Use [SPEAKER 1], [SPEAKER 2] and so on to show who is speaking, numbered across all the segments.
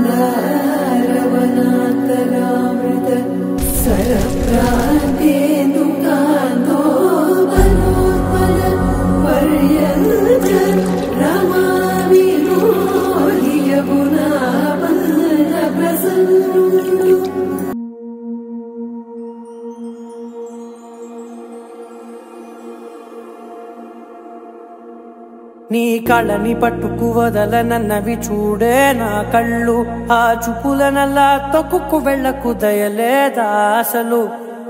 [SPEAKER 1] रवनातरामृत सरप्रान्तेन्दुकान्तो मनोज्वल पर्यन्त रमामि मोहि यमुनावल्लभप्रसन्नु
[SPEAKER 2] నీ కళ్ళని పట్టుకు వదలనన్నవి చూడే నా కళ్ళు ఆ చూపులనల్లా తొక్కుకు వెళ్ళకు దయలేదా అసలు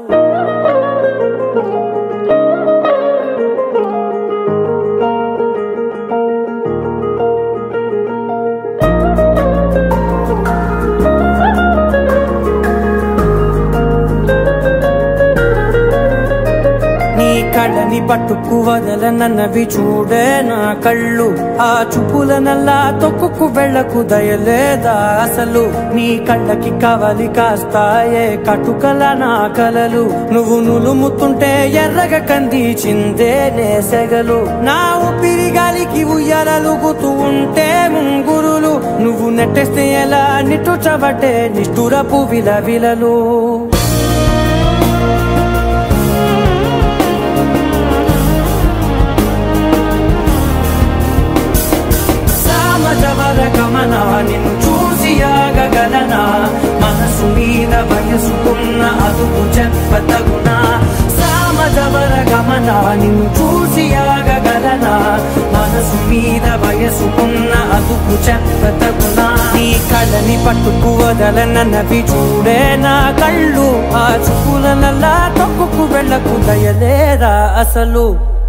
[SPEAKER 2] కళ్ళని పట్టుకు వదలనన్నవి చూడే నా కళ్ళు ఆ చూపులనల్లా తొక్కుకు వెళ్ళకు దయలేదా అసలు నీ కళ్ళకి కవలి కాస్తాయే కటుకల నా కలలు నువ్వు నులుముతుంటే ఎర్రగా కందిచిందే నేసెగలు నా ఊపిరి గాలికి ఉయ్యాలలుగుతూ ఉంటే ముంగురులు నువ్వు నెట్టేస్తే ఎలా నిట్టుచబట్టే నిష్ఠురపు విలవిలలు గమనా నిన్ను చూసి ఆగగలనా మనసు మీద వయసుకున్న అదుపు చెప్పతగునా సామజవర గమనా నిన్ను చూసి ఆగగలనా మనసు మీద వయసుకున్న అదుపు చెప్పతగునా నీ కళ్ళని పట్టుకు వదలనన్నవి చూడే నా కళ్ళు ఆ చూపులనల్లా తొక్కుకు వెళ్ళకు దయలేదా అసలు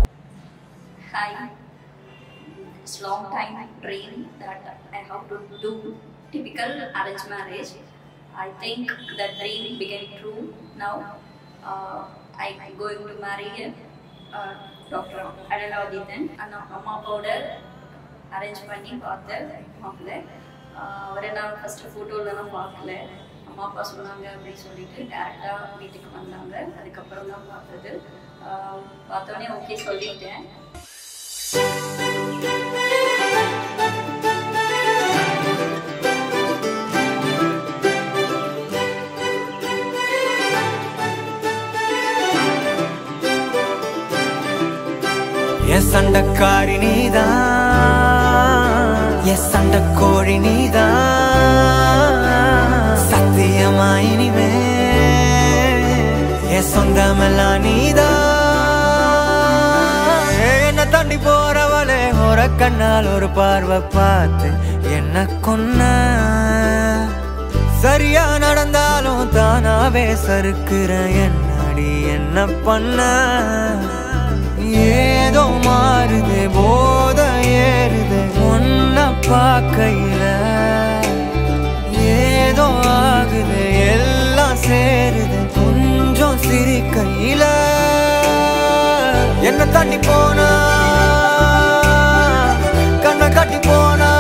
[SPEAKER 3] long time dream that I have to do typical arranged marriage. I think that dream became true now. I going to marry Dr. Adelaudithan and Amma powder arrange panni paatha maakla avare na first photo la na paakla amma appa sonnanga appdi sollittu direct ah veetukku vandanga adukapram na paathathu paathone okay solliten
[SPEAKER 2] yes அண்டக்காரி நீதான் yes அண்டக்கோழி நீதான் சத்தியமாய் இனிமே S சொந்தமெல்லாம் நீதான் என்ன தாண்டி போறவளே ஒரு கண்ணால் ஒரு பார்வை பார்த்து என்ன கொன்ன சரியா நடந்தாலும் தானாவே சறுக்குற என்னடி என்ன பண்ண ஏதோ மாறுது போத ஏறுது ஒன்ன பார்க்கையில ஏதோ ஆகுது எல்லாம் சேருது கொஞ்சம் சிரிக்கையில என்ன தாண்டி போனா கண்ணை காட்டி போனா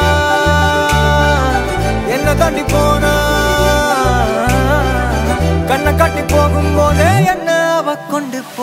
[SPEAKER 2] என்ன தாண்டி போனா கண்ணை காட்டி போகும்போதே என்ன அவ கொண்டு